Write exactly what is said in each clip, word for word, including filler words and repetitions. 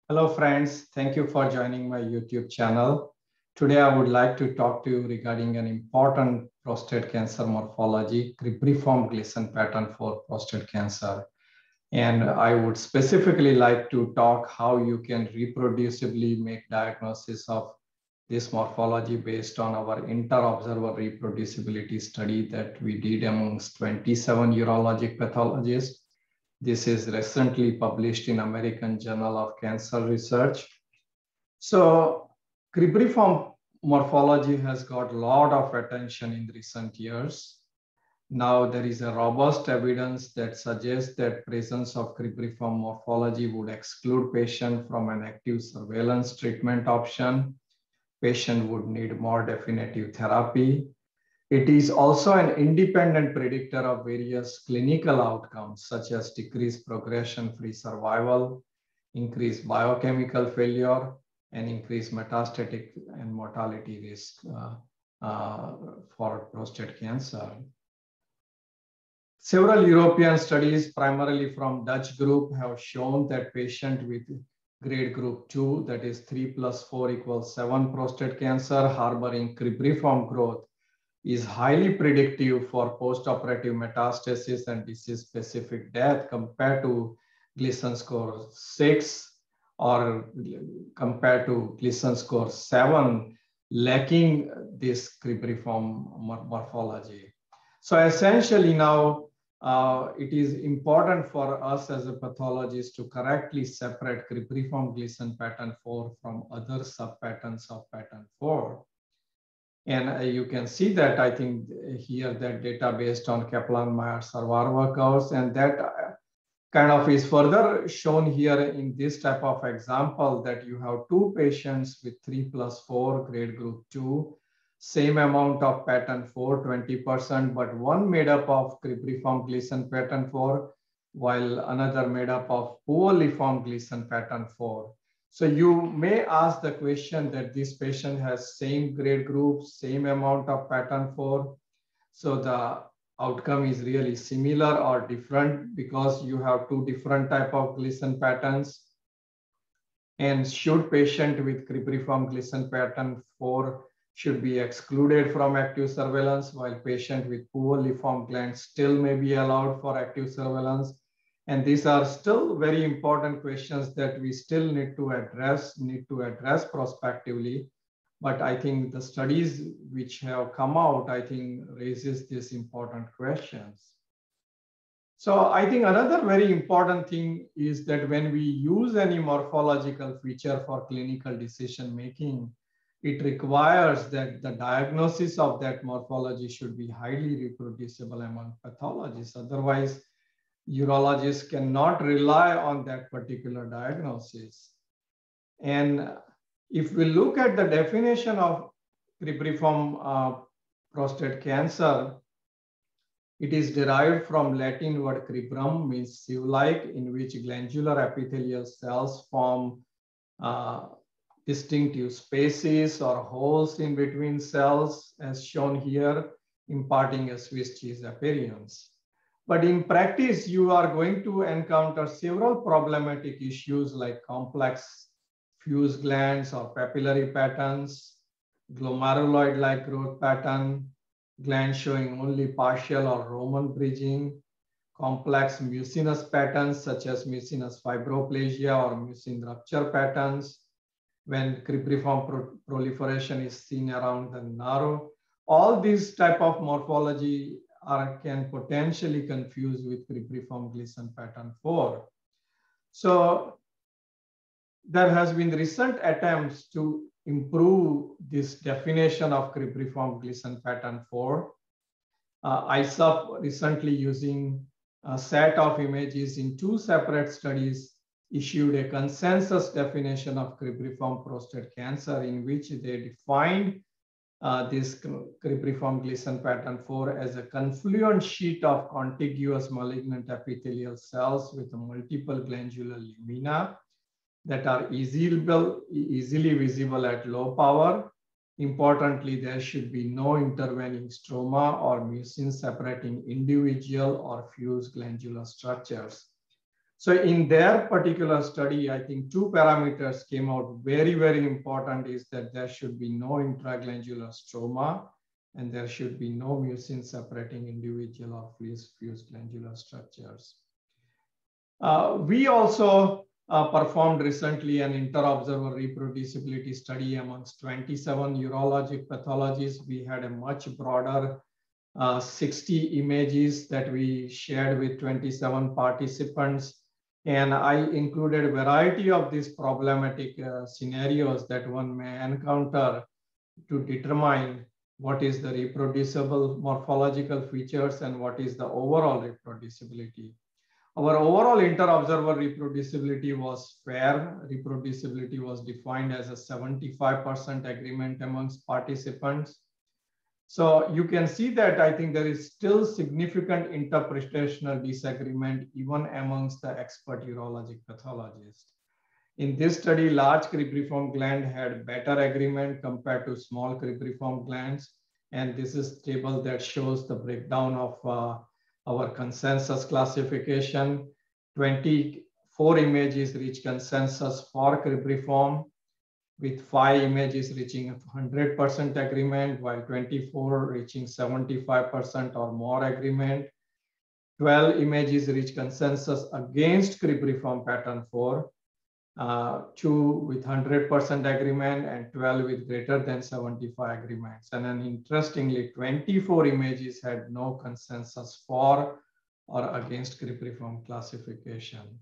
Hello friends, thank you for joining my YouTube channel. Today I would like to talk to you regarding an important prostate cancer morphology, cribriform Gleason pattern for prostate cancer. And I would specifically like to talk how you can reproducibly make diagnosis of this morphology based on our inter-observer reproducibility study that we did amongst twenty-seven urologic pathologists. This is recently published in American Journal of Cancer Research. So cribriform morphology has got a lot of attention in recent years. Now there is a robust evidence that suggests that presence of cribriform morphology would exclude patient from an active surveillance treatment option. Patient would need more definitive therapy. It is also an independent predictor of various clinical outcomes, such as decreased progression-free survival, increased biochemical failure, and increased metastatic and mortality risk uh, uh, for prostate cancer. Several European studies, primarily from Dutch group, have shown that patients with grade group two, that is three plus four equals seven prostate cancer harboring cribriform growth, is highly predictive for postoperative metastasis and disease-specific death compared to Gleason score six or compared to Gleason score seven, lacking this cribriform morphology. So essentially now, uh, it is important for us as a pathologist to correctly separate cribriform Gleason pattern four from other subpatterns of pattern four. And uh, you can see that, I think, here that data based on Kaplan-Meier-Sarwarva curves, and that uh, kind of is further shown here in this type of example that you have two patients with three plus four grade group two, same amount of pattern four, twenty percent, but one made up of cribriform Gleason pattern four, while another made up of poorly formed Gleason pattern four. So you may ask the question that this patient has same grade group, same amount of pattern four. So the outcome is really similar or different because you have two different type of Gleason patterns. And should patient with cribriform Gleason pattern four should be excluded from active surveillance, while patient with poorly formed glands still may be allowed for active surveillance. And these are still very important questions that we still need to address, need to address prospectively. But I think the studies which have come out, I think, raises these important questions. So I think another very important thing is that when we use any morphological feature for clinical decision making, it requires that the diagnosis of that morphology should be highly reproducible among pathologists. Otherwise, urologists cannot rely on that particular diagnosis. And if we look at the definition of cribriform uh, prostate cancer, it is derived from Latin word cribrum, means sieve-like, in which glandular epithelial cells form uh, distinctive spaces or holes in between cells, as shown here, imparting a Swiss cheese appearance. But in practice, you are going to encounter several problematic issues like complex fuse glands or papillary patterns, glomeruloid-like growth pattern, glands showing only partial or Roman bridging, complex mucinous patterns such as mucinous fibroplasia or mucin rupture patterns, when cribriform pro proliferation is seen around the narrow. All these type of morphology are can potentially confuse with cribriform Gleason pattern four. So there has been recent attempts to improve this definition of cribriform Gleason pattern four. Uh, I S U P recently, using a set of images in two separate studies, issued a consensus definition of cribriform prostate cancer in which they defined uh, this cribriform Gleason pattern four as a confluent sheet of contiguous malignant epithelial cells with multiple glandular lumina that are easily, easily visible at low power. Importantly, there should be no intervening stroma or mucin separating individual or fused glandular structures. So in their particular study, I think two parameters came out very, very important is that there should be no intraglandular stroma and there should be no mucin separating individual or fused glandular structures. Uh, we also uh, performed recently an inter-observer reproducibility study amongst twenty-seven urologic pathologies. We had a much broader uh, sixty images that we shared with twenty-seven participants. And I included a variety of these problematic uh, scenarios that one may encounter to determine what is the reproducible morphological features and what is the overall reproducibility. Our overall inter-observer reproducibility was fair. Reproducibility was defined as a seventy-five percent agreement amongst participants. So you can see that I think there is still significant interpretational disagreement even amongst the expert urologic pathologists. In this study, large cribriform gland had better agreement compared to small cribriform glands. And this is a table that shows the breakdown of uh, our consensus classification. twenty-four images reach consensus for cribriform, with five images reaching one hundred percent agreement, while twenty-four reaching seventy-five percent or more agreement. twelve images reach consensus against cribriform pattern four, uh, two with one hundred percent agreement and twelve with greater than seventy-five agreements. And then interestingly, twenty-four images had no consensus for or against cribriform classification.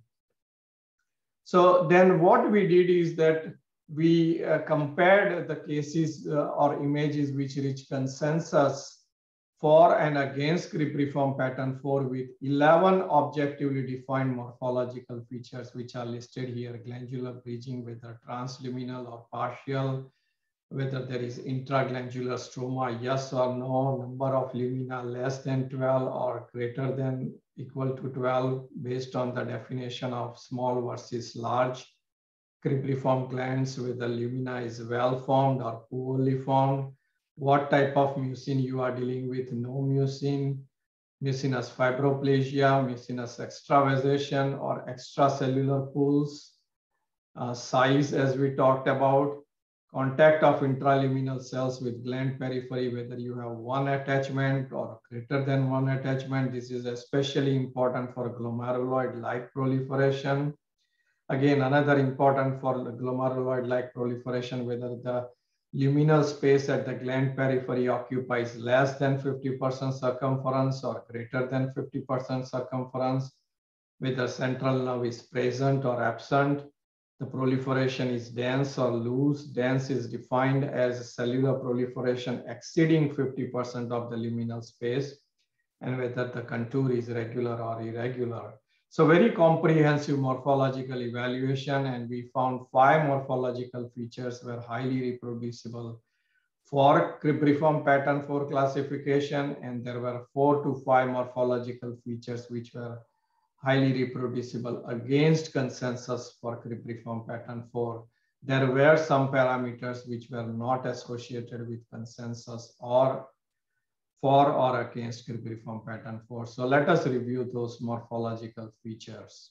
So then what we did is that we uh, compared the cases uh, or images which reach consensus for and against cribriform pattern four with eleven objectively defined morphological features, which are listed here: glandular bridging, whether transluminal or partial, whether there is intraglandular stroma, yes or no, number of lumina less than twelve or greater than equal to twelve, based on the definition of small versus large cribriform glands, whether lumina is well formed or poorly formed, what type of mucin you are dealing with, no mucin, mucinous fibroplasia, mucinous extravasation or extracellular pools, uh, size as we talked about, contact of intraluminal cells with gland periphery, whether you have one attachment or greater than one attachment. This is especially important for glomeruloid-like proliferation. Again, another important for the glomeruloid-like proliferation, whether the luminal space at the gland periphery occupies less than fifty percent circumference or greater than fifty percent circumference, whether central nerve is present or absent, the proliferation is dense or loose. Dense is defined as cellular proliferation exceeding fifty percent of the luminal space, and whether the contour is regular or irregular. So very comprehensive morphological evaluation, and we found five morphological features were highly reproducible for cribriform pattern four classification, and there were four to five morphological features which were highly reproducible against consensus for cribriform pattern four. There were some parameters which were not associated with consensus or for or against cribriform pattern four. So let us review those morphological features.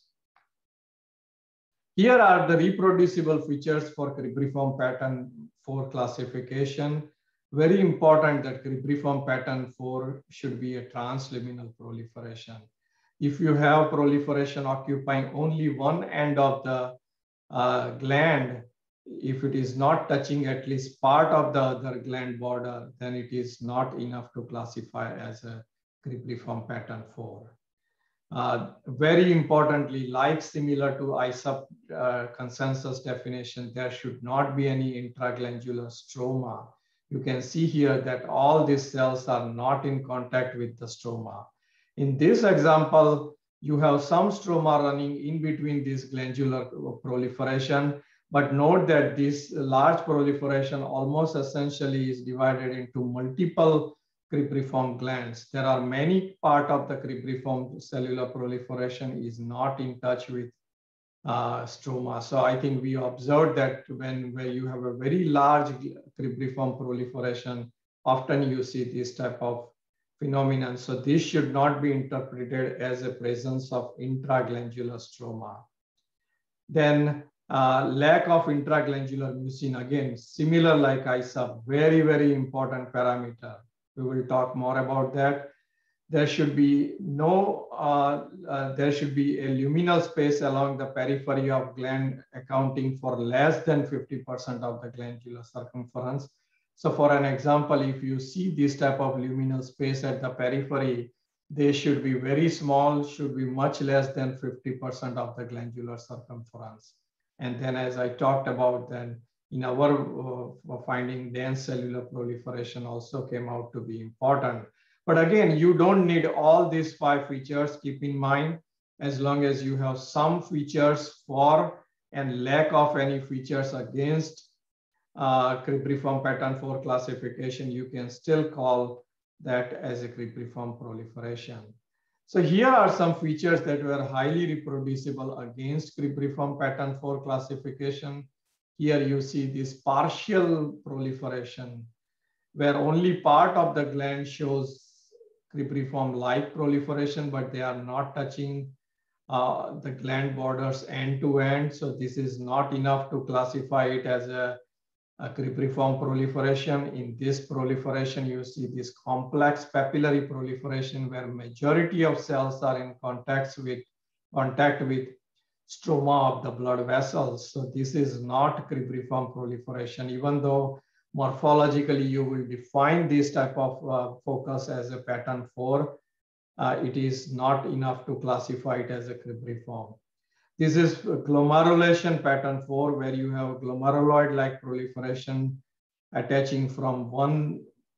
Here are the reproducible features for cribriform pattern four classification. Very important that cribriform pattern four should be a transluminal proliferation. If you have proliferation occupying only one end of the uh, gland, if it is not touching at least part of the other gland border, then it is not enough to classify as a cribriform pattern four. Uh, very importantly, like similar to I S U P uh, consensus definition, there should not be any intraglandular stroma. You can see here that all these cells are not in contact with the stroma. In this example, you have some stroma running in between this glandular proliferation, but note that this large proliferation almost essentially is divided into multiple cribriform glands. There are many parts of the cribriform cellular proliferation is not in touch with uh, stroma. So I think we observed that when where you have a very large cribriform proliferation, often you see this type of phenomenon. So this should not be interpreted as a presence of intraglandular stroma. Then uh, lack of intraglandular mucin, again, similar like I S A, very, very important parameter. We will talk more about that. There should be no, uh, uh, there should be a luminal space along the periphery of gland accounting for less than fifty percent of the glandular circumference. So for an example, if you see this type of luminal space at the periphery, they should be very small, should be much less than fifty percent of the glandular circumference. And then as I talked about, then in our uh, finding, dense cellular proliferation also came out to be important. But again, you don't need all these five features. Keep in mind, as long as you have some features for and lack of any features against uh, cribriform pattern four classification, you can still call that as a cribriform proliferation. So here are some features that were highly reproducible against cribriform pattern four classification. Here you see this partial proliferation, where only part of the gland shows cribriform-like proliferation, but they are not touching uh, the gland borders end to end. So this is not enough to classify it as a, a cribriform proliferation. In this proliferation, you see this complex papillary proliferation where majority of cells are in contact with, contact with stroma of the blood vessels. So this is not cribriform proliferation, even though morphologically you will define this type of uh, focus as a pattern four. Uh, it is not enough to classify it as a cribriform. This is glomerulation pattern four, where you have glomeruloid-like proliferation attaching from one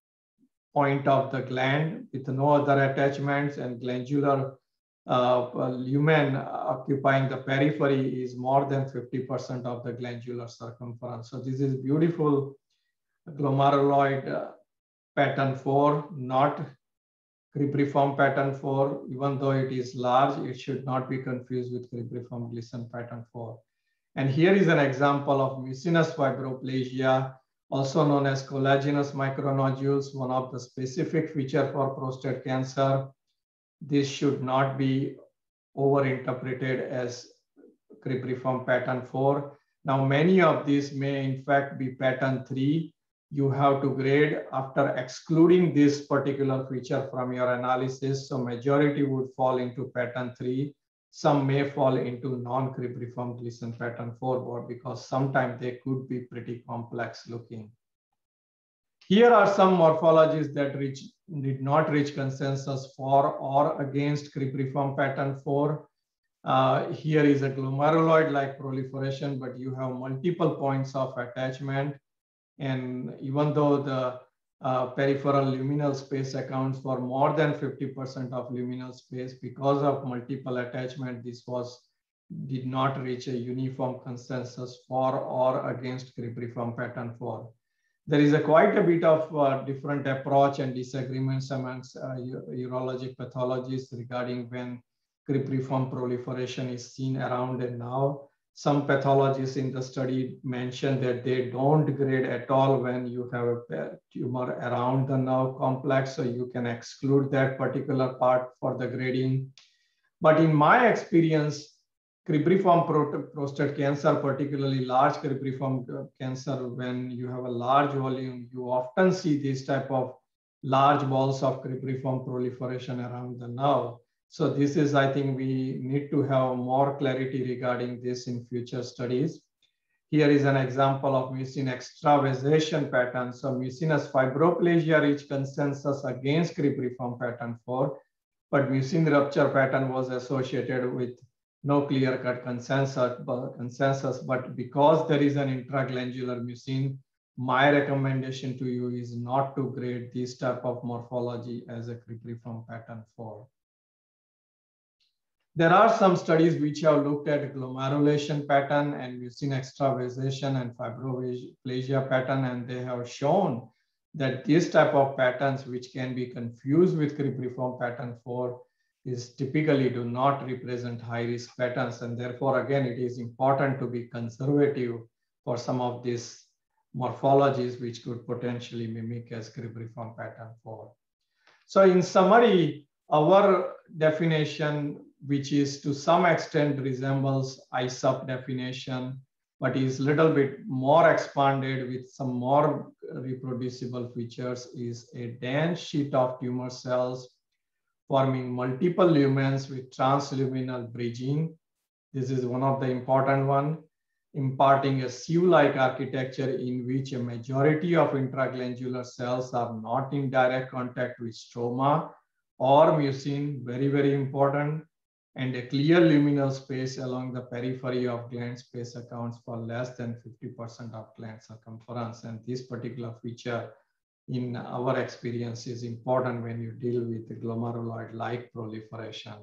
point of the gland with no other attachments, and glandular uh, lumen occupying the periphery is more than fifty percent of the glandular circumference. So this is beautiful glomeruloid uh, pattern four, not cribriform pattern four. Even though it is large, it should not be confused with cribriform Gleason pattern four. And here is an example of mucinous fibroplasia, also known as collagenous micronodules, one of the specific features for prostate cancer. This should not be overinterpreted as cribriform pattern four. Now, many of these may in fact be pattern three. You have to grade after excluding this particular feature from your analysis. So majority would fall into pattern three. Some may fall into non-cribriform Gleason pattern four, because sometimes they could be pretty complex looking. Here are some morphologies that reach, did not reach consensus for or against cribriform pattern four. Uh, here is a glomeruloid-like proliferation, but you have multiple points of attachment. And even though the uh, peripheral luminal space accounts for more than fifty percent of luminal space, because of multiple attachment, this was did not reach a uniform consensus for or against cribriform pattern four. There is a quite a bit of uh, different approach and disagreements amongst uh, urologic pathologists regarding when cribriform proliferation is seen around and now. Some pathologists in the study mentioned that they don't grade at all when you have a tumor around the nerve complex, so you can exclude that particular part for the grading. But in my experience, cribriform prostate cancer, particularly large cribriform cancer, when you have a large volume, you often see this type of large balls of cribriform proliferation around the nerve. So this is, I think we need to have more clarity regarding this in future studies. Here is an example of mucin extravasation pattern. So mucinous fibroplasia reached consensus against cribriform pattern four, but mucin rupture pattern was associated with no clear-cut consensus, but, consensus, but because there is an intraglandular mucin, my recommendation to you is not to grade this type of morphology as a cribriform pattern four. There are some studies which have looked at glomerulation pattern and mucin extravasation and fibroplasia pattern, and they have shown that this type of patterns, which can be confused with cribriform pattern four, is typically do not represent high-risk patterns. And therefore, again, it is important to be conservative for some of these morphologies which could potentially mimic as cribriform pattern four. So in summary, our definition, which is to some extent resembles I S U P definition, but is a little bit more expanded with some more reproducible features, is a dense sheet of tumor cells forming multiple lumens with transluminal bridging. This is one of the important one, imparting a sieve-like architecture in which a majority of intraglandular cells are not in direct contact with stroma or mucin, very, very important, and a clear luminal space along the periphery of gland space accounts for less than fifty percent of gland circumference. And this particular feature in our experience is important when you deal with the glomeruloid-like proliferation.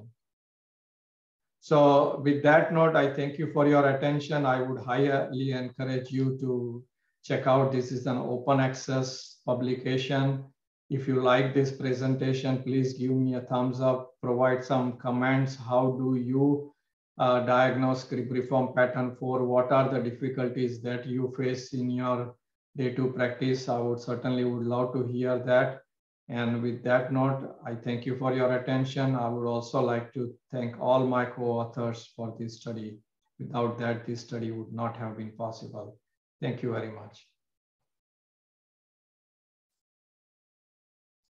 So with that note, I thank you for your attention. I would highly encourage you to check out. This is an open access publication. If you like this presentation, please give me a thumbs up, provide some comments. How do you uh, diagnose cribriform pattern four? What are the difficulties that you face in your day-to practice? I would certainly would love to hear that. And with that note, I thank you for your attention. I would also like to thank all my co-authors for this study. Without that, this study would not have been possible. Thank you very much.